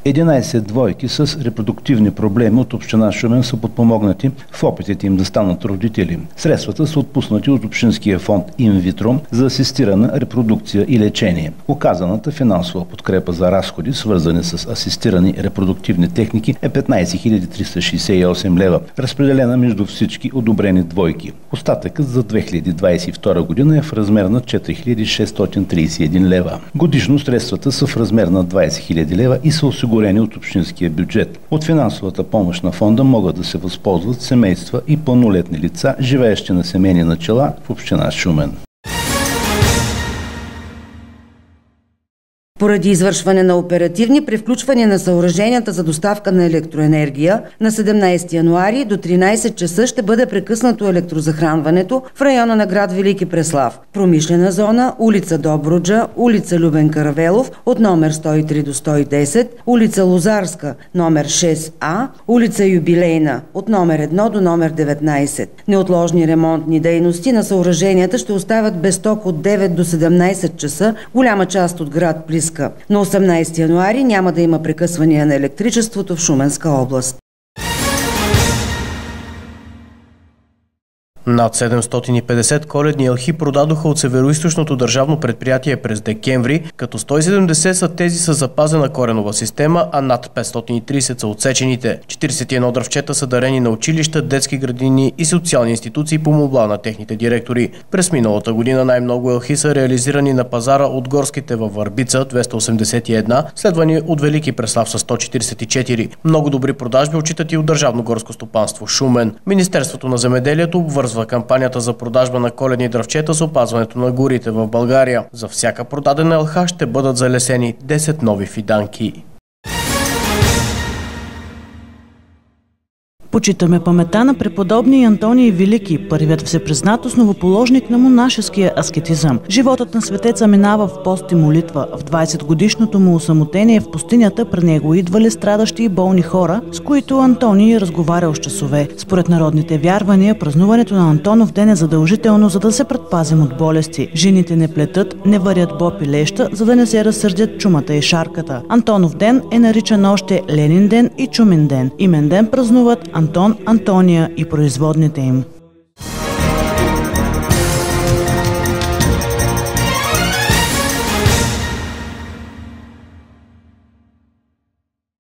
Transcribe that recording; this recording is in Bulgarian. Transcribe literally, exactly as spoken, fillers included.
единайсет двойки с репродуктивни проблеми от община Шумен са подпомогнати в опитите им да станат родители. Средствата са отпуснати от общинския фонд Инвитро за асистирана репродукция и лечение. Оказаната финансова подкрепа за разходи, свързани с асистирани репродуктивни техники, е петнайсет хиляди триста шейсет и осем лева, разпределена между всички одобрени двойки. Остатъкът за две хиляди двайсет и втора година е в размер на четири хиляди шестстотин трийсет и един лева. Годишно средствата са в размер на двайсет хиляди лева и са осигурени от общинския бюджет. От финансовата помощ на фонда могат да се възползват семейства и пълнолетни лица, живеещи на семейни начала в община Шумен. Поради извършване на оперативни превключвания на съоръженията за доставка на електроенергия, на седемнайсети януари до тринайсет часа ще бъде прекъснато електрозахранването в района на град Велики Преслав. Промишлена зона, улица Добруджа, улица Любен Каравелов от номер сто и три до сто и десет, улица Лозарска, номер шест А, улица Юбилейна от номер едно до номер деветнайсет. Неотложни ремонтни дейности на съоръженията ще оставят без ток от девет до седемнайсет часа, голяма част от град Плиска. На осемнайсети януари няма да има прекъсвания на електричеството в Шуменска област. Над седемстотин и петдесет коледни елхи продадоха от Североизточното държавно предприятие през декември, като сто и седемдесет са тези с запазена коренова система, а над петстотин и трийсет са отсечените. четирийсет и едно дръвчета са дарени на училища, детски градини и социални институции по молба на техните директори. През миналата година най-много елхи са реализирани на пазара от горските във Върбица двеста осемдесет и едно, следвани от Велики Преслав с сто четирийсет и четири. Много добри продажби отчитат и от Държавно горско стопанство Шумен. Министерството на земеделието обвързва кампанията за продажба на коледни дръвчета с опазването на горите в България. За всяка продадена елха ще бъдат залесени десет нови фиданки. Почитаме паметта на преподобния Антоний Велики, първият всепризнат основоположник на монашеския аскетизъм. Животът на светеца минава в пост и молитва. В двайсет годишното му осамотение в пустинята при него идвали страдащи и болни хора, с които Антоний разговарял с часове. Според народните вярвания, празнуването на Антонов ден е задължително, за да се предпазим от болести. Жените не плетат, не варят боб и леща, за да не се разсърдят чумата и шарката. Антонов ден е наричан още Ленин ден и Чумин ден. Имен ден празнуват Антон, Антония и производните им.